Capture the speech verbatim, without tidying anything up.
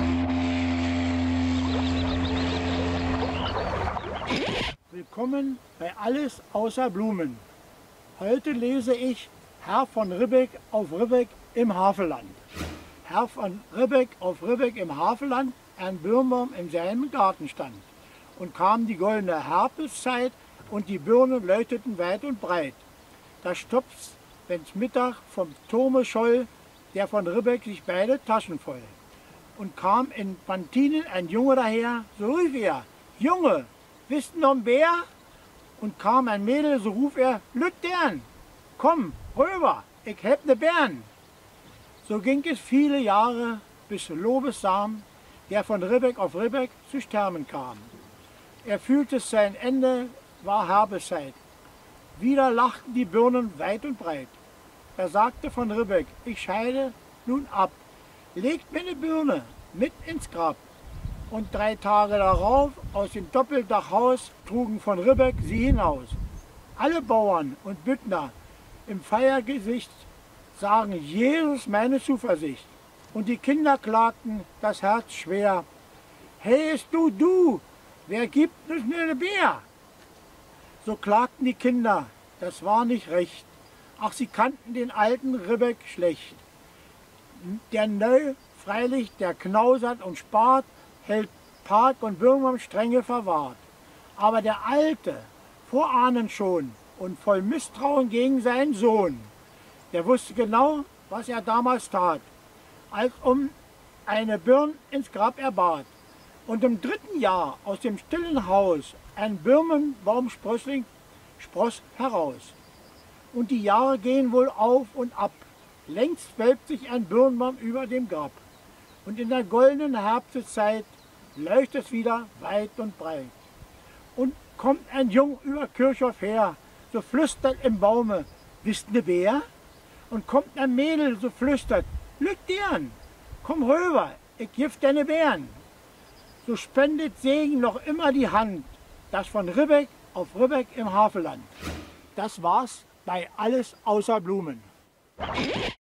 Willkommen bei Alles außer Blumen. Heute lese ich Herr von Ribbeck auf Ribbeck im Havelland. Herr von Ribbeck auf Ribbeck im Havelland, ein Birnbaum in seinem Garten stand. Und kam die goldene Herbstzeit und die Birnen leuchteten weit und breit. Da stopft's, wenn's Mittag vom Turme scholl, der von Ribbeck sich beide Taschen voll. Und kam in Pantinen ein Junge daher, so rief er: Junge, bist du noch ein Bär? Und kam ein Mädel, so ruf er: Lüttern, komm rüber, ich heb ne Bären. So ging es viele Jahre, bis Lobesam, der von Ribbeck auf Ribbeck zu sterben kam. Er fühlte sein Ende, war Herbestzeit. Wieder lachten die Birnen weit und breit. Er sagte von Ribbeck: Ich scheide nun ab, legt mir ne Birne mit ins Grab. Und drei Tage darauf aus dem Doppeldachhaus trugen von Ribbeck sie hinaus. Alle Bauern und Büttner im Feiergesicht sagen: Jesus, meine Zuversicht. Und die Kinder klagten das Herz schwer: Hey, ist du, du, wer gibt uns nur ne Bär? So klagten die Kinder, das war nicht recht. Ach, sie kannten den alten Ribbeck schlecht. Der Neu, freilich, der knausert und spart, hält Park und Birnbaum strenge verwahrt. Aber der Alte, vorahnend schon und voll Misstrauen gegen seinen Sohn, der wusste genau, was er damals tat, als um eine Birn ins Grab er bat. Und im dritten Jahr aus dem stillen Haus ein Birnbaumsprössling spross heraus. Und die Jahre gehen wohl auf und ab, längst wölbt sich ein Birnbaum über dem Grab. Und in der goldenen Herbstzeit leuchtet es wieder weit und breit. Und kommt ein Jung über Kirchhof her, so flüstert im Baume: Bist ne Bär? Und kommt ein Mädel, so flüstert: Lüttern, komm rüber, ich gif dir ne Bären. So spendet Segen noch immer die Hand, das von Ribbeck auf Ribbeck im Havelland. Das war's bei Alles außer Blumen.